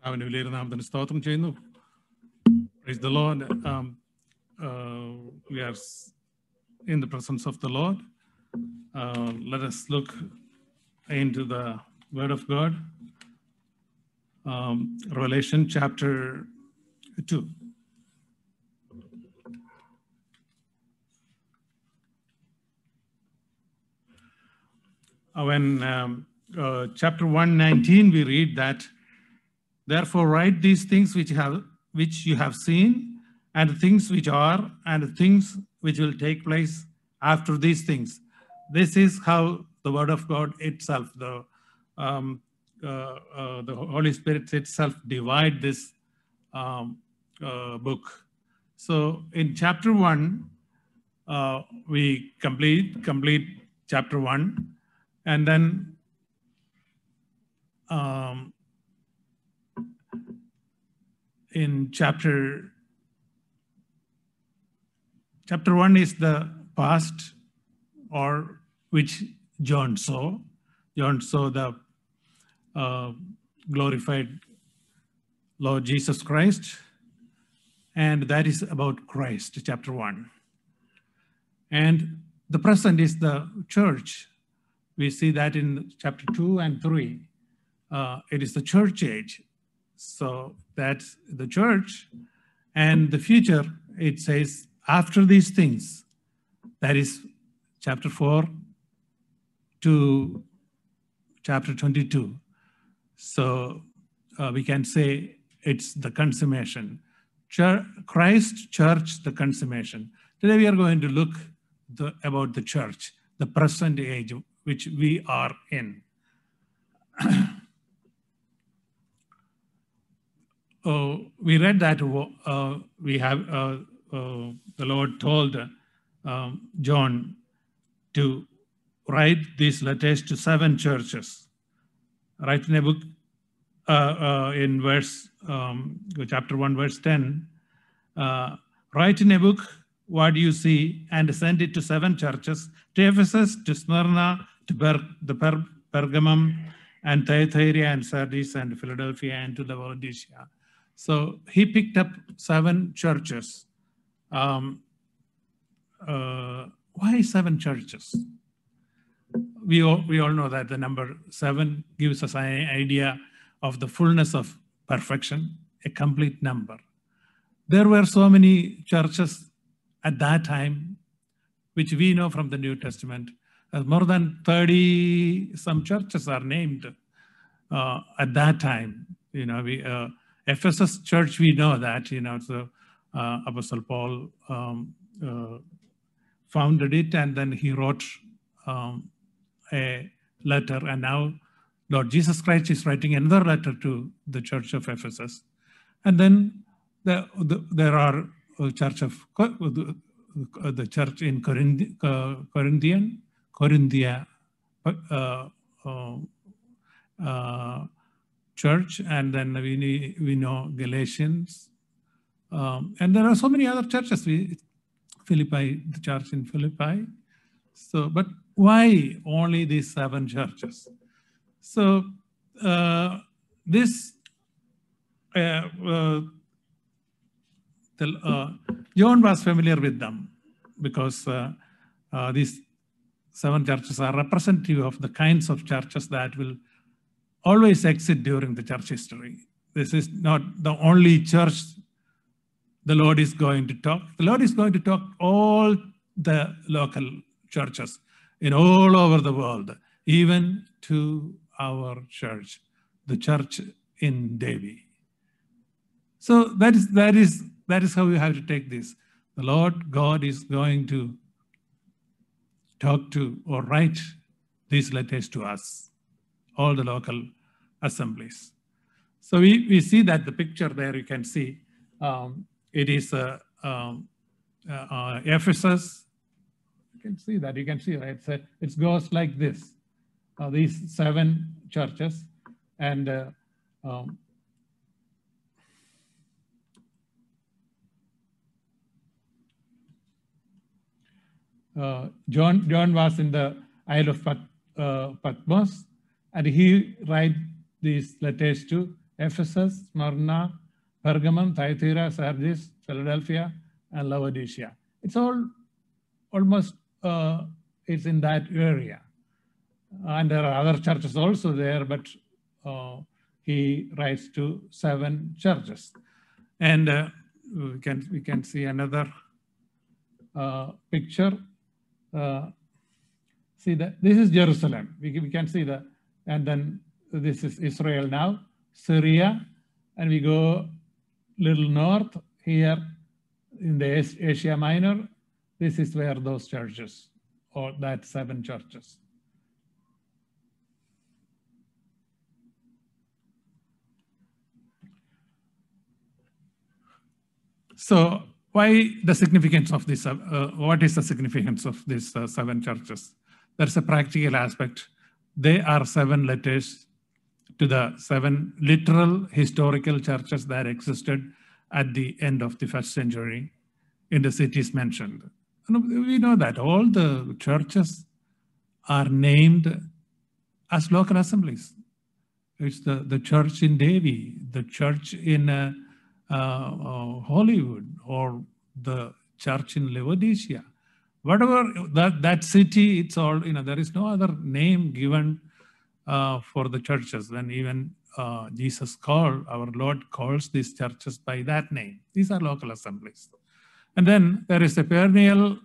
അവന് വിലയിരുന്നാമത്തിന് സ്തോത്രം ചെയ്യുന്നു. Praise the Lord. We are in the presence of the Lord. Let us look into the Word of God. Revelation chapter 2. When chapter 1:19 we read that, therefore write these things which you have seen, and the things which are, and the things which will take place after these things. This is how the Word of God itself, the Holy Spirit itself, divide this book. So in chapter 1, we complete chapter 1, and then in chapter 1 is the past, or which John saw. John saw the glorified Lord Jesus Christ, and that is about Christ, chapter 1. And the present is the church. We see that in chapter 2 and 3. It is the church age. So that's the church. And the future, it says, after these things, that is chapter 4 to chapter 22. So we can say it's the consummation. Christ, church, the consummation. Today we are going to look about the church, the present age which we are in. We read that we have the Lord told John to write these letters to 7 churches. Write in a book in chapter 1, verse 10. Write in a book what you see and send it to 7 churches: to Ephesus, to Smyrna, to Pergamum, and Thyatira, and Sardis, and Philadelphia, and to Laodicea. So he picked up 7 churches. Why 7 churches? We all know that the number 7 gives us an idea of the fullness of perfection, a complete number. There were so many churches at that time, which we know from the New Testament. More than 30 some churches are named at that time. Ephesus church, we know that, so Apostle Paul founded it, and then he wrote a letter, and now Lord Jesus Christ is writing another letter to the church of Ephesus. And then there are the church in Corinthia church, and then we know Galatians, and there are so many other churches. Philippi, the church in Philippi. So, but why only these 7 churches? So John was familiar with them because these 7 churches are representative of the kinds of churches that will always exist during the church history. This is not the only church the Lord is going to talk. The Lord is going to talk all the local churches in all over the world, even to our church, the church in Devi. So that is how we have to take this. The Lord God is going to talk to or write these letters to us, all the local assemblies. So we see that the picture there, you can see it is Ephesus. You can see that. You can see, right? It goes like this. These 7 churches, and John was in the Isle of Patmos, and he write these letters to Ephesus, Smyrna, Pergamum, Thyatira, Sardis, Philadelphia, and Laodicea. It's all almost it's in that area. And there are other churches also there, but he writes to 7 churches. And we can see another picture. See that this is Jerusalem. We can see that, and then this is Israel now, Syria, and we go little north here in the Asia Minor. This is where those churches, or that 7 churches. So why the significance of this? What is the significance of these 7 churches? There's a practical aspect. They are 7 letters to the 7 literal historical churches that existed at the end of the 1st century in the cities mentioned. And we know that all the churches are named as local assemblies. It's the church in Devi, the church in Hollywood, or the church in Laodicea. Whatever that city, it's all, there is no other name given for the churches. When even Jesus our Lord calls these churches by that name. These are local assemblies. And then there is a perennial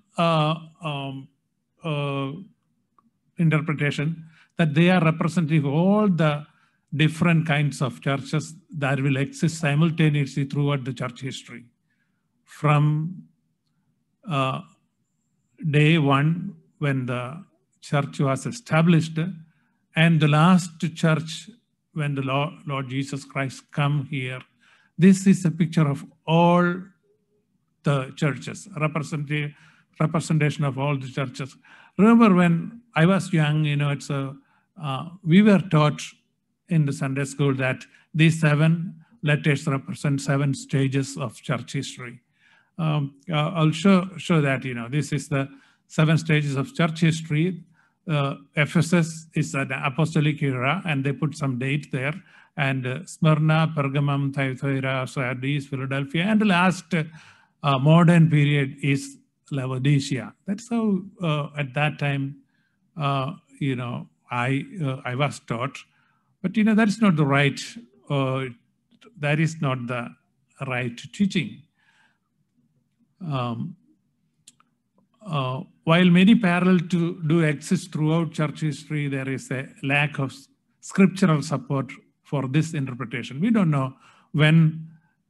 interpretation that they are representative of all the different kinds of churches that will exist simultaneously throughout the church history. From day 1, when the church was established, and the last church when the Lord Jesus Christ come here. This is a picture of all the churches, representation of all the churches. Remember when I was young, we were taught in the Sunday school that these 7 letters represent 7 stages of church history. I'll show that, this is the 7 stages of church history. Ephesus is an apostolic era, and they put some date there. And Smyrna, Pergamum, Thyatira, Sardis, Philadelphia, and the last modern period is Laodicea. That's how at that time, I was taught. But that is not the right. That is not the right teaching. While many parallels do exist throughout church history, there is a lack of scriptural support for this interpretation. We don't know when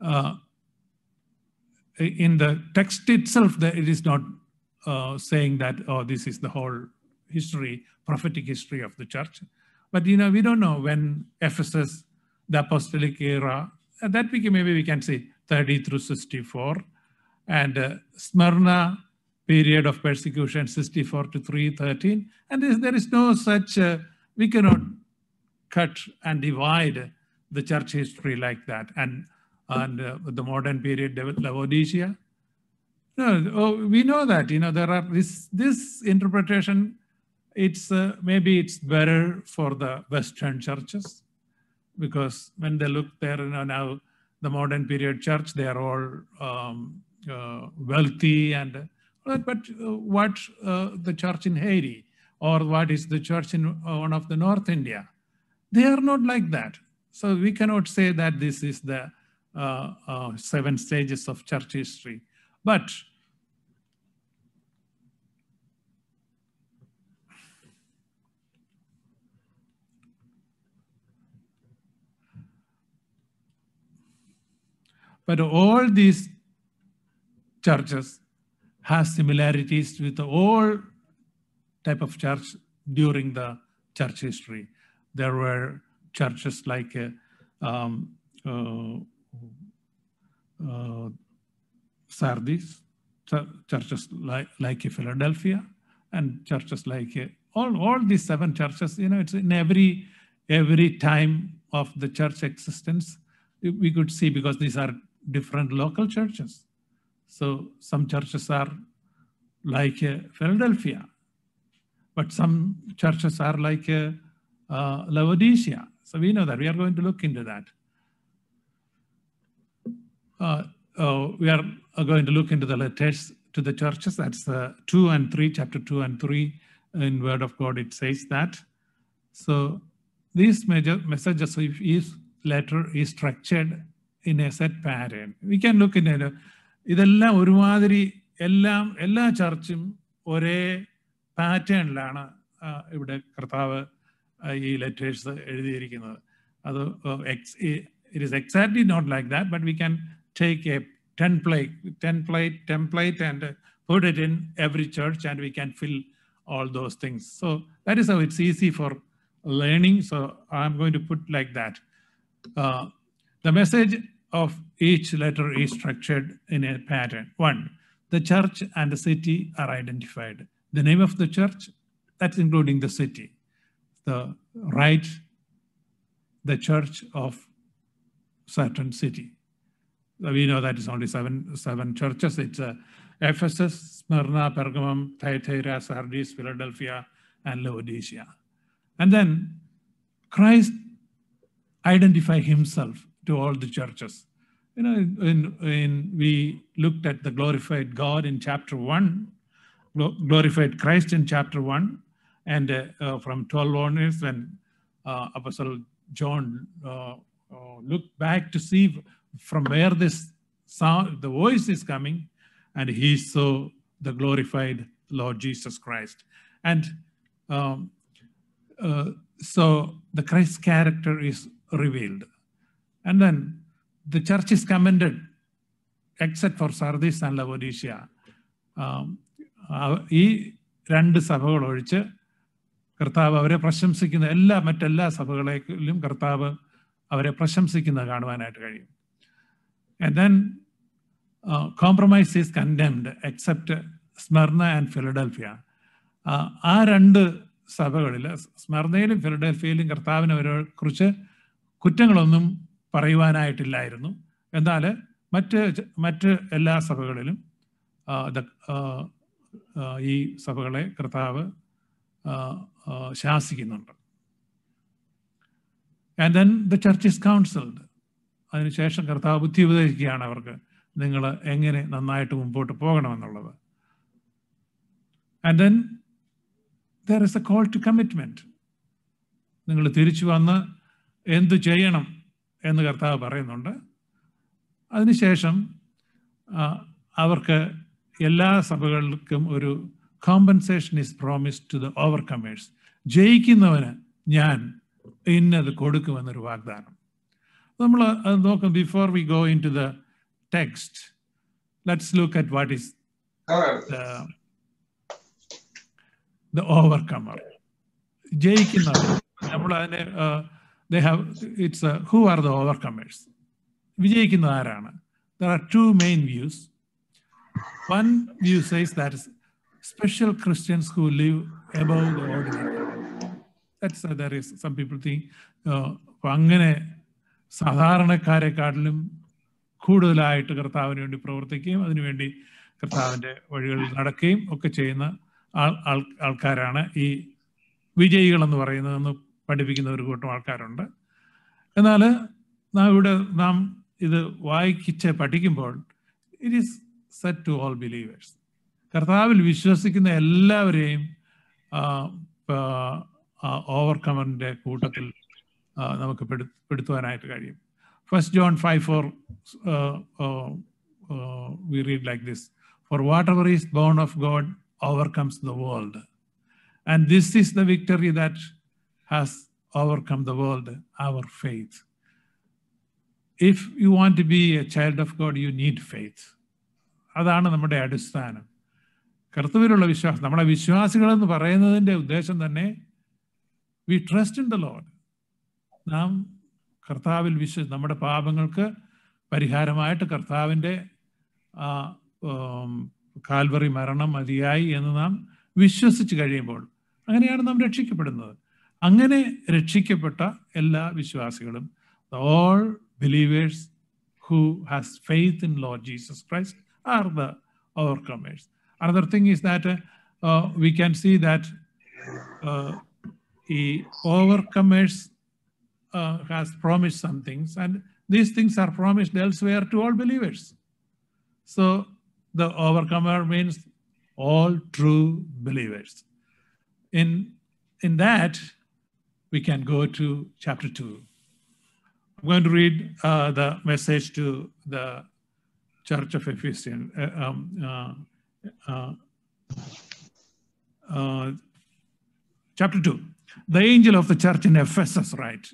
in the text itself that it is not saying that, oh, this is the whole history, prophetic history of the church. But we don't know when Ephesus, the apostolic era, that maybe we can say 30 through 64, and Smyrna, period of persecution 64 to 313, and there is no such, we cannot cut and divide the church history like that. And the modern period, Laodicea. No, we know that, there are this interpretation, it's maybe it's better for the Western churches, because when they look there, now the modern period church, they are all wealthy, and but what the church in Haiti, or what is the church in one of the North India, they are not like that. So we cannot say that this is the 7 stages of church history. But all these churches have similarities with all type of church during the church history. There were churches like Sardis, churches like Philadelphia, and churches like all these 7 churches. It's in every time of the church existence we could see, because these are different local churches. So some churches are like Philadelphia, but some churches are like Laodicea. So we know that. We are going to look into that. we are going to look into the letters to the churches. That's 2 and 3, chapter 2 and 3 in Word of God. It says that. So these major messages of each letter is structured in a set pattern. We can look in it. ഇതെല്ലാം ഒരുമാതിരി എല്ലാ ചർച്ചും ഒരേ പാറ്റേണിലാണ് ഇവിടെ കർത്താവ് ഈ letters എഴുതിയിരിക്കുന്നത്. അത് it is exactly not like that, but we can take a template and put it in every church, and we can fill all those things. So that is how it's easy for learning. So I'm going to put like that. The message of each letter is structured in a pattern. 1, the church and the city are identified. The name of the church, that's including the city. The church of certain city. We know that it's only seven churches. It's Ephesus, Smyrna, Pergamum, Thyatira, Sardis, Philadelphia, and Laodicea. And then Christ identified himself to all the churches. You know, we looked at the glorified God in chapter 1, glorified Christ in chapter 1, and from 12 onwards, when Apostle John looked back to see from where this sound, the voice is coming, and he saw the glorified Lord Jesus Christ. And so the Christ character is revealed. And then the church is commended, except for Sardis and Laodicea. ഈ 2 സഭകൾ ഒഴിച്ച് കർത്താവ് അവരെ പ്രശംസിക്കുന്ന മറ്റെല്ലാ സഭകളെയും കർത്താവ് അവരെ പ്രശംസിക്കുന്നത് കാണുവാനായിട്ട് കഴിയും. And then compromise is condemned, except Smyrna and Philadelphia. ആ 2 സഭകളിൽ, സ്മർണയിലും ഫിലഡൽഫിയയിലും കർത്താവിനെ അവരെ കുറിച്ച് കുറ്റങ്ങളൊന്നും പറയുവാനായിട്ടില്ലായിരുന്നു. എന്നാൽ മറ്റ് എല്ലാ സഭകളിലും ഈ സഭകളെ കർത്താവ് ശാസിക്കുന്നുണ്ട്. And then the church is counseled. അതിനുശേഷം കർത്താവ് ബുദ്ധി ഉപദേശിക്കുകയാണ് അവർക്ക്, നിങ്ങൾ എങ്ങനെ നന്നായിട്ട് മുമ്പോട്ട് പോകണമെന്നുള്ളത്. And then there is a call to commitment. നിങ്ങൾ തിരിച്ചു വന്ന് എന്തു ചെയ്യണം എന്ന് കർത്താവ് പറയുന്നുണ്ട്. അതിനുശേഷം അവർക്ക് എല്ലാ സഭകൾക്കും ഒരു compensation is promised to the overcomers. ജയിക്കുന്നവന് ഞാൻ ഇന്നത് കൊടുക്കുമെന്നൊരു വാഗ്ദാനം. നമ്മൾ അത് നോക്കാം. Before we go into the text, let's look at what is the overcomer. ജയിക്കുന്നവർ, നമ്മൾ അതിനെ who are the overcomers? വിജയിക്കുന്നത് ആരാണ്? There are 2 main views. One view says that special Christians who live above the ordinary. There is some people think അങ്ങനെ സാധാരണക്കാരെക്കാട്ടിലും കൂടുതലായിട്ട് കർത്താവിന് വേണ്ടി പ്രവർത്തിക്കുകയും അതിനുവേണ്ടി കർത്താവിൻ്റെ വഴികളിൽ നടക്കുകയും ഒക്കെ ചെയ്യുന്ന ആൾക്കാരാണ് ഈ വിജയികളെന്ന് പറയുന്നതെന്ന് പഠിപ്പിക്കുന്ന ഒരു കൂട്ടം ആൾക്കാരുണ്ട്. എന്നാൽ നാം ഇത് വായിച്ച് പഠിക്കുമ്പോൾ it is set to all believers. കർത്താവിൽ വിശ്വസിക്കുന്ന എല്ലാവരെയും ഓവർകമറിൻ്റെ കൂട്ടത്തിൽ നമുക്ക് പെടുത്തുവാനായിട്ട് കഴിയും. 1 John 5:4 we read like this: for whatever is born of God overcomes the world, and this is the victory that has overcome the world, our faith. If you want to be a child of God, you need faith. അതാണ് നമ്മുടെ അടിസ്ഥാനം, കർത്തവ്യത്തിലുള്ള വിശ്വാസം. നമ്മളെ വിശ്വാസികളെന്ന് പറയുന്നതിൻ്റെ ഉദ്ദേശം തന്നെ we trust in the lord. നാം കർത്താവിൽ നമ്മുടെ പാപങ്ങൾക്ക് പരിഹാരമായിട്ട് കർത്താവിൻ്റെ കാൽവറി മരണം മതിയായി എന്ന് നാം വിശ്വസിച്ച് കഴിയുമ്പോൾ അങ്ങനെയാണ് നാം രക്ഷിക്കപ്പെടുന്നത്. അങ്ങനെ രക്ഷിക്കപ്പെട്ട എല്ലാ വിശ്വാസികളും, all believers who has faith in Lord Jesus Christ are the overcomers. Another thing is that we can see that the overcomers has promised some things, and these things are promised elsewhere to all believers. So the overcomer means all true believers. In that, we can go to chapter 2. I'm going to read the message to the Church of Ephesus. Chapter 2. The angel of the church in Ephesus writes,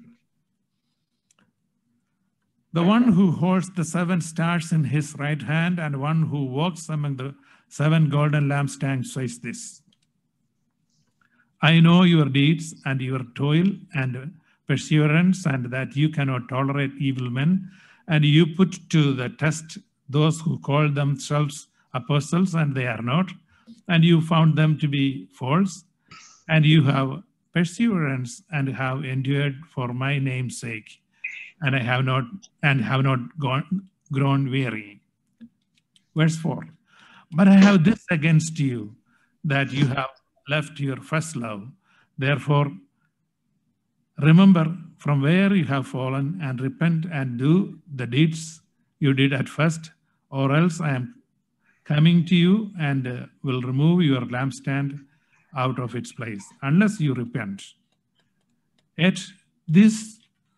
the one who holds the 7 stars in his right hand and one who walks among the 7 golden lampstands says this: I know your deeds and your toil and perseverance, and that you cannot tolerate evil men, and you put to the test those who call themselves apostles, and they are not, and you found them to be false, and you have perseverance and have endured for my name's sake, and have not grown weary. Verse 4. But I have this against you, that you have left your first love. Therefore, remember from where you have fallen, and repent and do the deeds you did at first, or else I am coming to you and will remove your lampstand out of its place, unless you repent. Yet this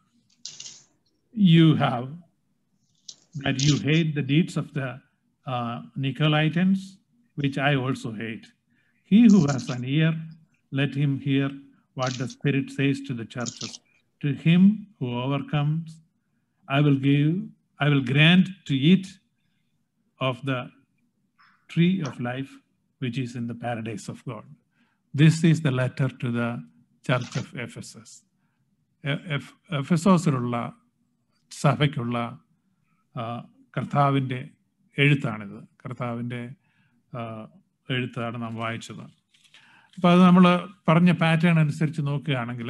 you have, that you hate the deeds of the Nicolaitans, which I also hate. He who has an ear, let him hear what the Spirit says to the churches. To him who overcomes, I will grant to eat of the tree of life, which is in the paradise of God. This is the letter to the church of Ephesus. എഫെസോസിലുള്ള സഭയ്ക്കുള്ള കർത്താവിൻ്റെ എഴുത്താണിത്. കർത്താവിൻ്റെ എഴുത്താണ് നാം വായിച്ചത്. അപ്പോൾ അത് നമ്മൾ പറഞ്ഞ pattern അനുസരിച്ച് നോക്കുകയാണെങ്കിൽ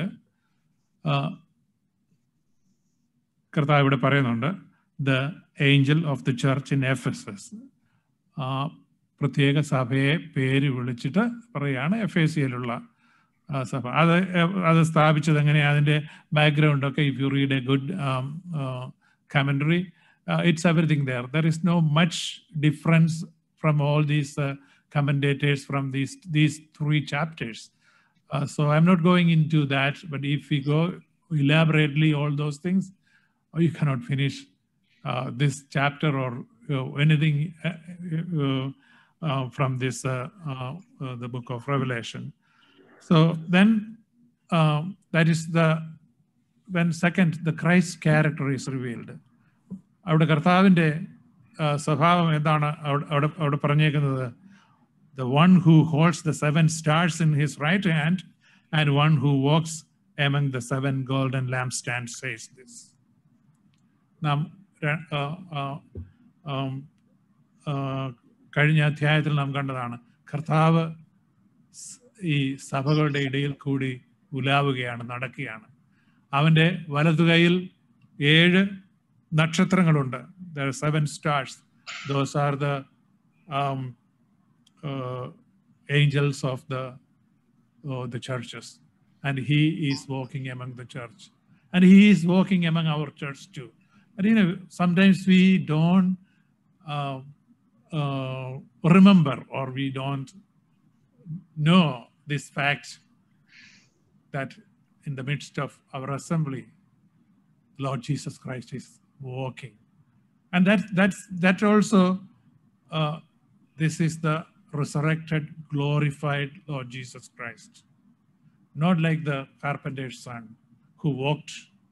കർത്താവ് ഇവിടെ പറയുന്നുണ്ട്, the angel of the church in Ephesus. ആ പ്രത്യേക സഭയെ പേര് വിളിച്ചിട്ട് പറയുകയാണ് എഫേസിയയിലുള്ള സഭ. അത് സ്ഥാപിച്ചത് എങ്ങനെയാണ്, അതിൻ്റെ ബാക്ക്ഗ്രൗണ്ടൊക്കെ if you read a good commentary, it's everything there. There is no much difference from all these commentators from these 3 chapters. So I'm not going into that, but if we go elaborately all those things, you cannot finish this chapter or anything from this the book of Revelation. So then that is when second the Christ character is revealed. അവിടെ കർത്താവിൻ്റെ സ്വഭാവം എന്താണ് അവിടെ പറഞ്ഞേക്കുന്നത്? The one who holds the 7 stars in his right hand and one who walks among the 7 golden lampstands says this. നാം കഴിഞ്ഞ അധ്യായത്തിൽ നാം കണ്ടതാണ്, കർത്താവ് ഈ സഭകളുടെ ഇടയിൽ കൂടി ഉലാവുകയാണ്, നടക്കുകയാണ്. അവൻ്റെ വലതുകൈയിൽ 7 നക്ഷത്രങ്ങളുണ്ട്. There are 7 stars. Those are the angels of the churches, and he is walking among the church, and he is walking among our church too. And sometimes we don't remember, or we don't know this fact that in the midst of our assembly, Lord Jesus Christ is walking. And that also, this is the resurrected, glorified Lord Jesus Christ. Not like the carpenter's son who walked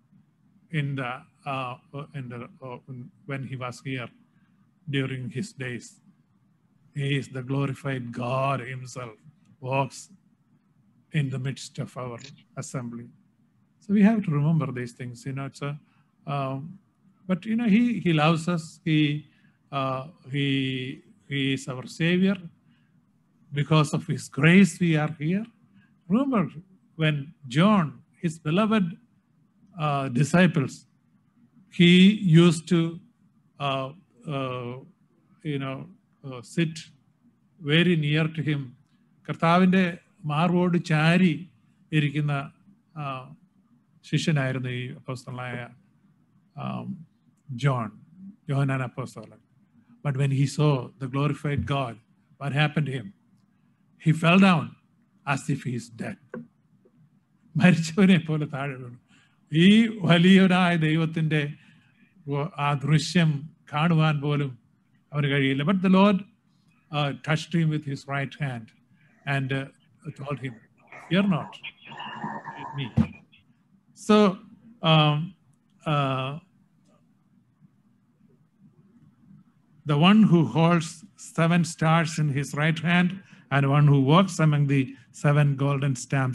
when he was here during his days. He is the glorified God himself, walks in the midst of our assembly. So we have to remember these things, it's a but he loves us. He is our Savior. Because of his grace we are here. Remember when John, his beloved disciples, he used to sit very near to him. കർത്താവിൻ്റെ മാർവോട് ചാരി ഇരിക്കുന്ന ശിഷ്യനായിരുന്നു ഈ അപ്പോസ്തലനായ John an apostle. But when he saw the glorified God, what happened to him? He fell down as if he is dead. മരിച്ചവനെ പോലെ താഴെ വീണു. ഈ വലിയൊരായ ദൈവത്തിൻ്റെ ആ ദൃശ്യം കാണുവാൻ പോലും അവന് കഴിയില്ല. But the Lord touched him with his right hand and told him, "Fear not, me." So the one who holds 7 stars in his right hand and one who walks among the 7 golden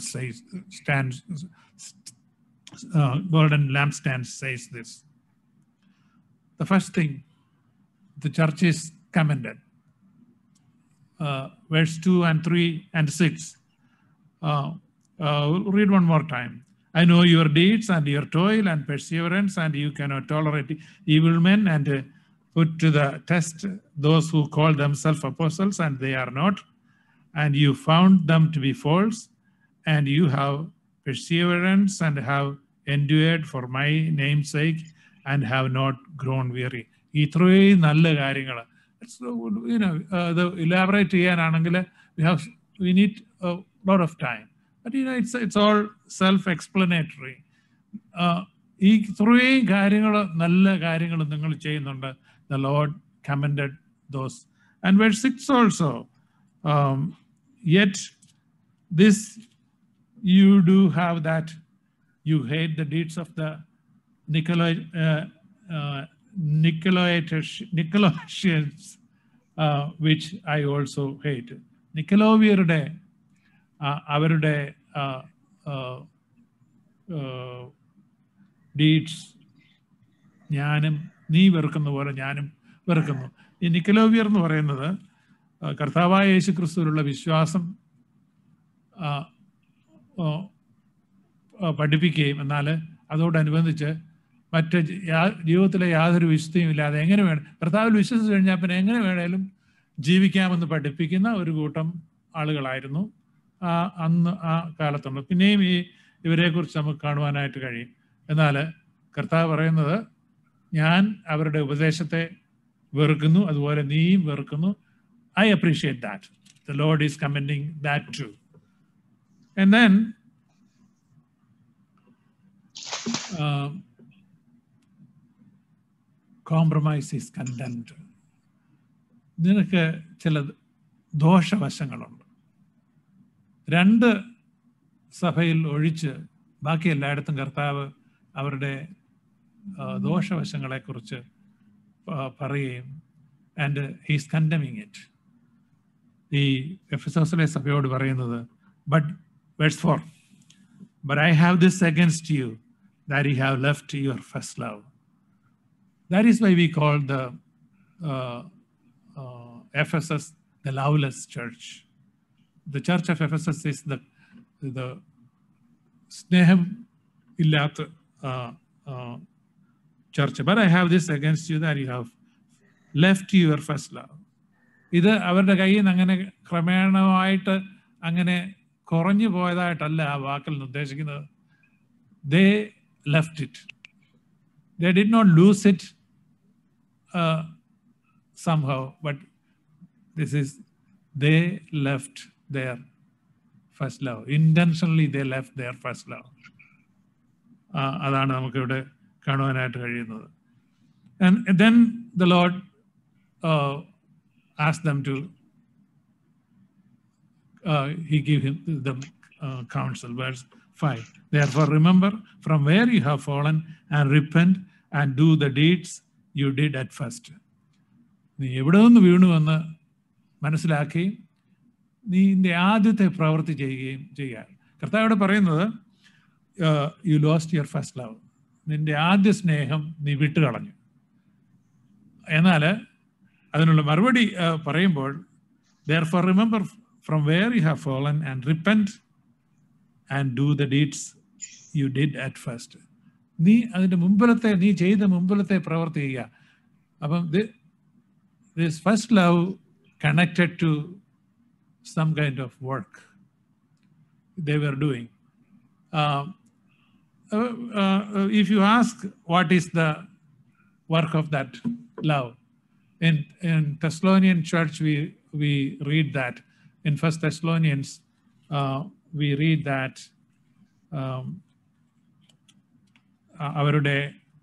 golden lampstands says this. The first thing, the church is commended. Verse 2 and 3 and 6. We'll read one more time. I know your deeds and your toil and perseverance, and you cannot tolerate evil men and put to the test those who call themselves apostles and they are not, and you found them to be false, and you have perseverance and have endured for my name's sake and have not grown weary. ഇത്രയും നല്ല കാര്യങ്ങൾ ഇത് elaborate ചെയ്യാനാണെങ്കിൽ we need a lot of time, but it's all self-explanatory. ഈ ഇത്രയും കാര്യങ്ങൾ നല്ല കാര്യങ്ങൾ നിങ്ങൾ ചെയ്യുന്നുണ്ട്. The Lord commended those. And verse 6 also, yet this you do have, that you hate the deeds of the Nicolaitans, which I also hate. നിക്കലോവിയരുടെ അവരുടെ deeds ഞാനും നീ വെറുക്കുന്ന പോലെ ഞാനും വെറുക്കുന്നു. ഈ നിക്കലോവിയർ എന്ന് പറയുന്നത് കർത്താവായ യേശു ക്രിസ്തുവിലുള്ള വിശ്വാസം പഠിപ്പിക്കുകയും എന്നാൽ അതോടനുബന്ധിച്ച് മറ്റ് ജീവിതത്തിലെ യാതൊരു വിശുദ്ധിയും ഇല്ലാതെ എങ്ങനെ വേണം കർത്താവിൽ വിശ്വസിച്ച് കഴിഞ്ഞാൽ പിന്നെ എങ്ങനെ വേണേലും ജീവിക്കാമെന്ന് പഠിപ്പിക്കുന്ന ഒരു കൂട്ടം ആളുകളായിരുന്നു അന്ന് ആ കാലത്തുണ്ട്. പിന്നെയും ഇവരെക്കുറിച്ച് നമുക്ക് കാണുവാനായിട്ട് കഴിയും. എന്നാൽ കർത്താവ് പറയുന്നത് ഞാൻ അവരുടെ ഉപദേശത്തെ വെറുക്കുന്നു, അതുപോലെ നീയും വെറുക്കുന്നു. I appreciate that. The Lord is commending that too. And then compromise is condemned. നിനക്ക് ചില ദോഷവശങ്ങളുണ്ട്. 2 സഭയിൽ ഒഴിച്ച് ബാക്കി എല്ലായിടത്തും കർത്താവ് അവരുടെ ദോഷവശങ്ങളെക്കുറിച്ച് പറയുകയും ആൻഡ് ഹീസ് കണ്ടമിങ് ഇറ്റ്. ഈ എഫെസോസിലെ സഭയോട് പറയുന്നത് verse 4, but I have this against you, that you have left your first love. That is why we call the Ephesus the loveless church. The church of Ephesus is the സ്നേഹം ഇല്ലാത്ത church. But I have this against you, that you have left your first love. ഇത് അവരുടെ കയ്യിൽ നിന്ന് അങ്ങനെ ക്രമേണമായിട്ട് അങ്ങനെ കുറഞ്ഞു പോയതായിട്ടല്ല ആ വാക്കിൽ നിന്ന് ഉദ്ദേശിക്കുന്നത്. They left it. They did not lose it somehow, but this is, they left their first love. Intentionally they left their first love. അതാണ് നമുക്കിവിടെ കാണുവാനായിട്ട് കഴിയുന്നത്. And then the Lord asked them to, he gave them counsel. Verse 5, therefore remember from where you have fallen and repent and do the deeds you did at first. നീ എവിടെ നിന്ന് വീണുവെന്ന് മനസ്സിലാക്കി നിന്റെ ആദ്യത്തെ പ്രവൃത്തി ചെയ്യുകയും ചെയ്യുക. കർത്താവോട് പറയുന്നത് you lost your first love. നിന്റെ ആദ്യ സ്നേഹം നീ വിട്ടുകളഞ്ഞു. എന്നാൽ അതിനുള്ള മറുപടി പറയുമ്പോൾ therefore remember from where you have fallen and repent and do the deeds you did at first. നീ അതിൻ്റെ മുമ്പിലത്തെ നീ ചെയ്ത മുമ്പിലത്തെ പ്രവൃത്തി ചെയ്യുക. അപ്പം this first love connected to some kind of work they were doing. if you ask what is the work of that love, in Thessalonian church, we read that in First Thessalonians, we read that അവരുടെ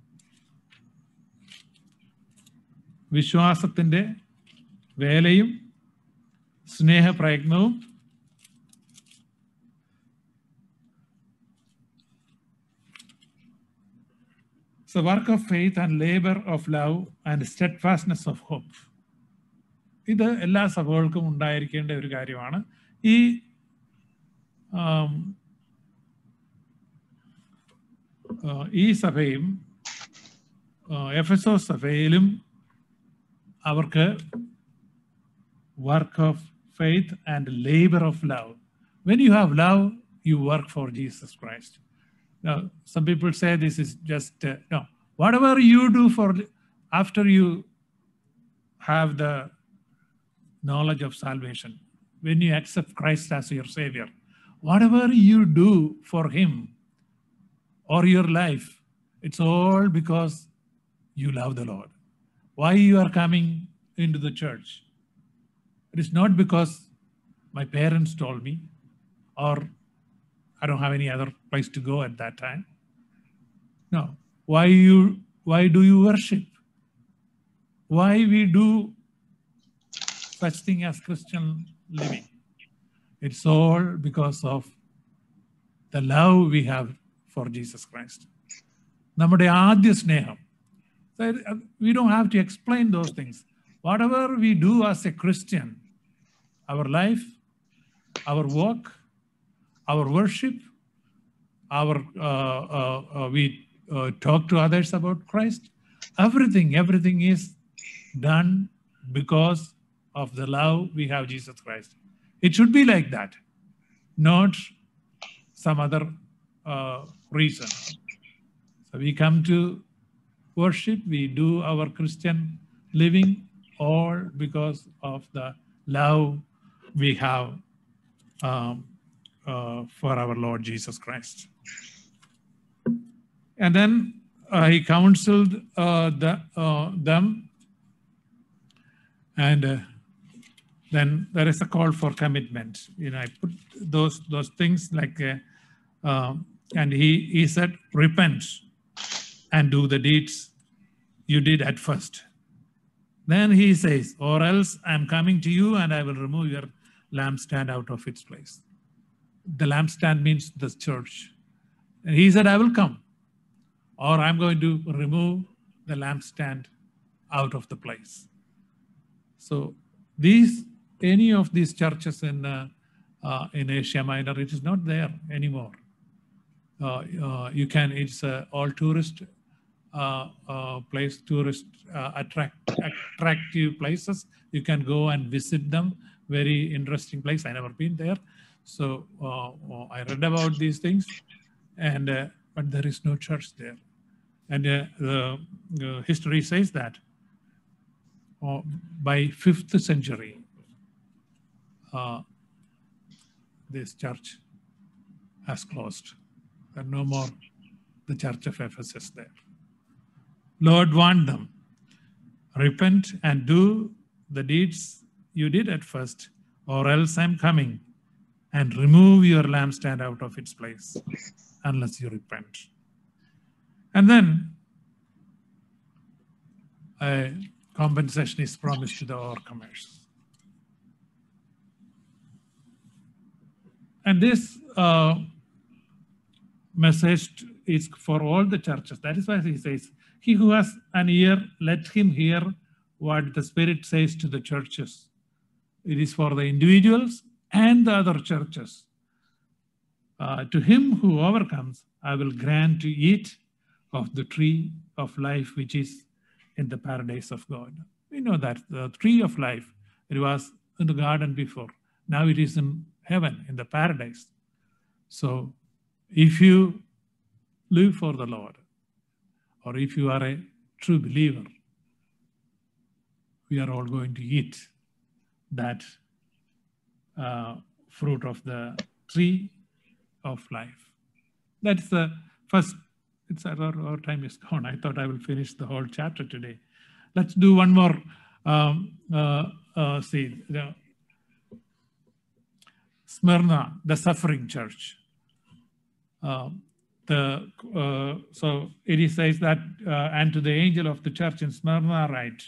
വിശ്വാസത്തിൻ്റെ വേലയും സ്നേഹപ്രയത്നവും the work of faith and labor of love and steadfastness of hope. ഇത് എല്ലാ സഭകൾക്കും ഉണ്ടായിരിക്കേണ്ട ഒരു കാര്യമാണ്. ഈ സഭയും എഫെസോസ് സഭയിലും അവർക്ക് work of faith and labor of love. When you have love, you work for Jesus Christ. Now, some people say this is just, no, whatever you do after you have the knowledge of salvation, when you accept Christ as your Savior, whatever you do for Him or your life, it's all because you love the Lord. Why you are coming into the church? It is not because my parents told me or I don't have any other place to go at that time. No. Why do you worship? Why we do such thing as Christian living? It's all because of the love we have for Jesus Christ. നമ്മുടെ ആദ്യ സ്നേഹം. We don't have to explain those things. Whatever we do as a Christian, our life, our work, our worship, we talk to others about Christ. Everything is done because of the love we have Jesus Christ. It should be like that, not some other reason. So we come to worship, we do our Christian living all because of the love we have for our Lord Jesus Christ. And then he counseled them, and then there is a call for commitment. I put those things like, and he said, repent and do the deeds you did at first. Then he says, or else I'm coming to you and I will remove your lampstand out of its place. The lampstand means the church. And he said, I will come, or I'm going to remove the lampstand out of the place. So any of these churches in Asia Minor, it is not there anymore. It's all tourist place, tourist attractive places. You can go and visit them. Very interesting place. I never been there. So I read about these things, but there is no church there. And the history says that by 5th century, this church has closed. There are no more the Church of Ephesus there. Lord warned them, repent and do the deeds you did at first, or else I'm coming and remove your lampstand out of its place, unless you repent. And then a compensation is promised to the overcomers. And this message is for all the churches. That is why he says, he who has an ear, let him hear what the Spirit says to the churches. It is for the individuals and the other churches. To him who overcomes, I will grant to eat of the tree of life, which is in the paradise of God. We know that the tree of life, it was in the garden before. Now it is in heaven, in the paradise. So if you live for the Lord, or if you are a true believer, we are all going to eat that fruit of the tree of life. That's the First, it's our time is gone. I thought I will finish the whole chapter today. Let's do one more. See, Smyrna, the suffering church. So it says that, and to the angel of the church in Smyrna write,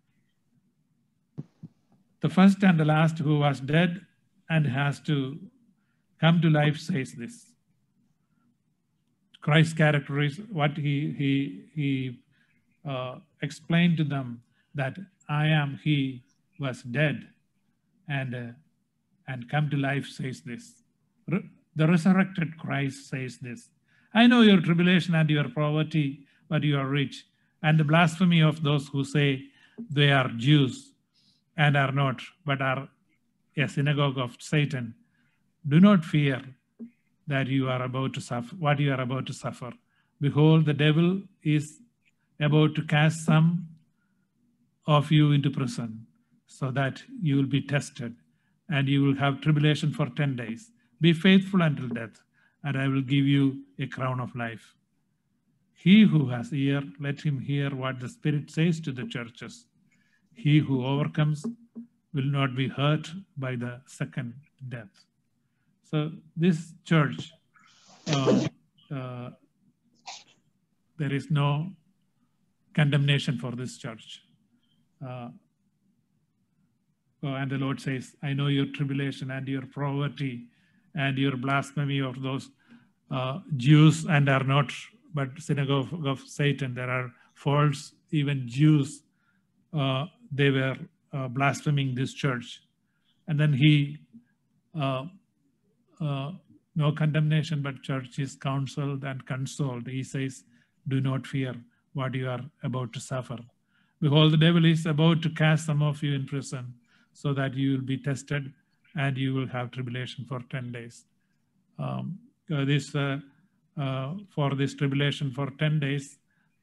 the first and the last who was dead and has to come to life says this. Christ's character is what he explained to them, that I am he was dead and come to life says this. The resurrected Christ says this. I know your tribulation and your poverty, but you are rich, and the blasphemy of those who say they are Jews and are not, but are a synagogue of Satan. Do not fear that you are about to suffer, what you are about to suffer. Behold, the devil is about to cast some of you into prison, so that you will be tested, and you will have tribulation for 10 days. Be faithful until death, and I will give you a crown of life. He who has ear, let him hear what the Spirit says to the churches. He who overcomes will not be hurt by the second death. So this church, there is no condemnation for this church. And the Lord says, I know your tribulation and your poverty and your blasphemy of those Jews and are not, but synagogue of Satan. There are false, even Jews, they were blaspheming this church. And then he, no condemnation, but church is counseled and consoled. He says, do not fear what you are about to suffer. Behold, the devil is about to cast some of you in prison, so that you will be tested and you will have tribulation for 10 days. For this tribulation for 10 days,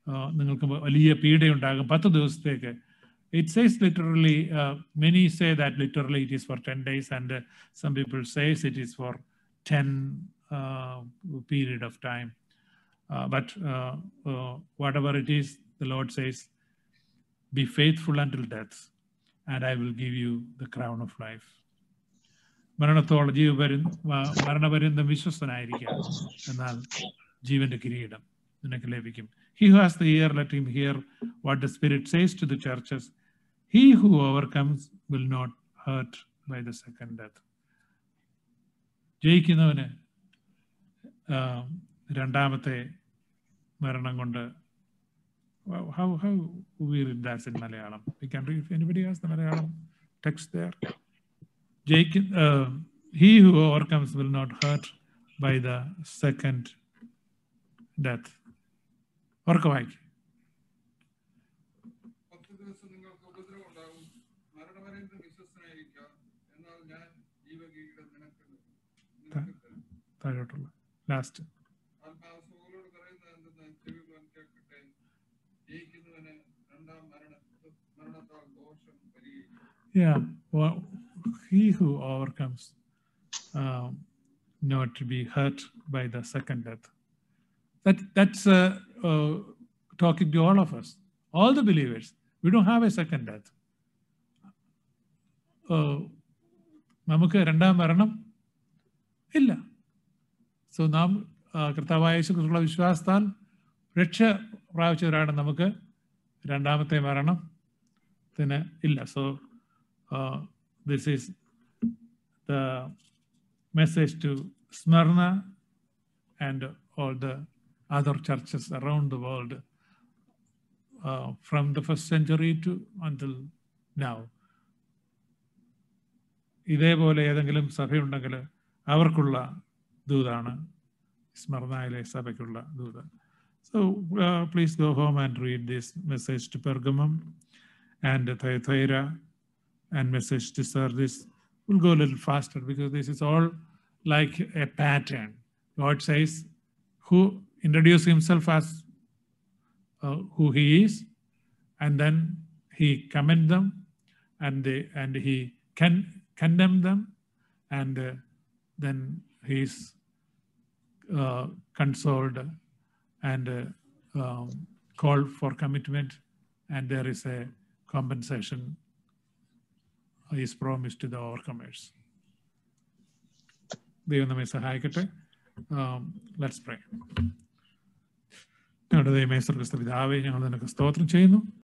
it says literally, many say that literally it is for 10 days, and some people say it is for 10 period of time. But whatever it is, the Lord says, be faithful until death, and I will give you the crown of life. മരണപര്യന്തം വിശ്വസ്തനായിരിക്കുക, എന്നാൽ ജീവന്റെ കിരീടം നിനക്ക് ലഭിക്കും. He who has the ear, let him hear what the Spirit says to the churches. He who overcomes will not hurt by the second death. ജയിക്കുന്നവന് രണ്ടാമത്തെ മരണം കൊണ്ട്, how we read that in Malayalam? We can read, if anybody has the Malayalam text there. He who overcomes will not hurt by the second death. Orkavai. Last. Yeah, well, he who overcomes not to be hurt by the second death. That's talking to all of us, all the believers. We don't have a second death. നമുക്ക് രണ്ടാം മരണം ഇല്ല. So നാം കർത്താവായ യേശുക്രിസ്തുവിലുള്ള വിശ്വാസത്താൽ രക്ഷ പ്രാപിച്ചവരാണ്. നമുക്ക് രണ്ടാമത്തെ മരണത്തിന് ഇല്ല. So this is the message to Smyrna and all the other churches around the world from the first century to until now. ഇതേപോലെ ഏതെങ്കിലും സഭയുണ്ടെങ്കിൽ അവർക്കുള്ള ദൂതാണ് സ്മർണയിലെ സഭയ്ക്കുള്ള ദൂത്. So please go home and read this message to Pergamum and Thyatira and message to Sardis. We'll go a little faster because this is all like a pattern. God says, who introduces himself as who he is, and then he commend them, and he can condemn them, and then he's consoled and call for commitment, and there is a compensation is promised to the overcomers. ദൈവം നമ്മെ സഹായിക്കട്ടെ. Let's pray. ഞങ്ങളുടെ ദൈവമേ സ്വർഗ്ഗസ്ഥ പിതാവേ, ഞങ്ങൾ നിനക്ക് സ്തോത്രം ചെയ്യുന്നു.